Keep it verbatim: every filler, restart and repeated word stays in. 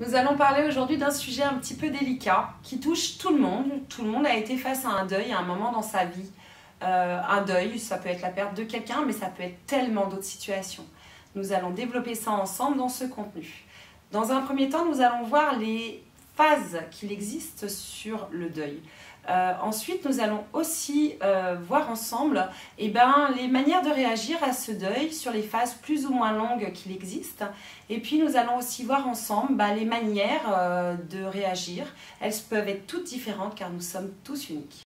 Nous allons parler aujourd'hui d'un sujet un petit peu délicat qui touche tout le monde. Tout le monde a été face à un deuil à un moment dans sa vie. Euh, un deuil, ça peut être la perte de quelqu'un, mais ça peut être tellement d'autres situations. Nous allons développer ça ensemble dans ce contenu. Dans un premier temps, nous allons voir les phases qu'il existe sur le deuil. Euh, ensuite, nous allons aussi euh, voir ensemble eh ben, les manières de réagir à ce deuil sur les phases plus ou moins longues qu'il existe. Et puis, nous allons aussi voir ensemble bah, les manières euh, de réagir. Elles peuvent être toutes différentes car nous sommes tous uniques.